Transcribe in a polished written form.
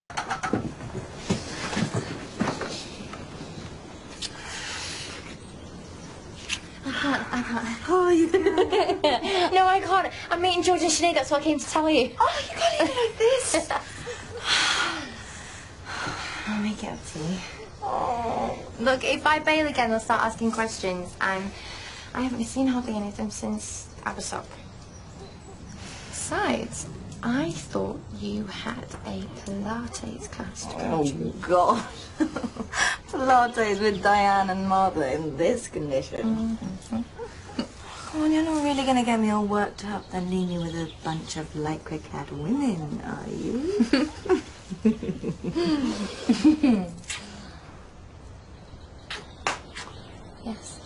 I can't. Oh, you can. No, I can't. I'm meeting George and Sinead, that's what I came to tell you. Oh, you can't even like this. I'll make it up to you. Oh. Look, if I bail again, they'll start asking questions. I haven't seen hardly anything since Abersock. Besides, I thought you had a Pilates class to go to. Oh, God. Pilates with Diane and Martha in this condition. Mm-hmm. Come on, you're not really going to get me all worked up and leave me with a bunch of lycra-clad women, are you? Yes.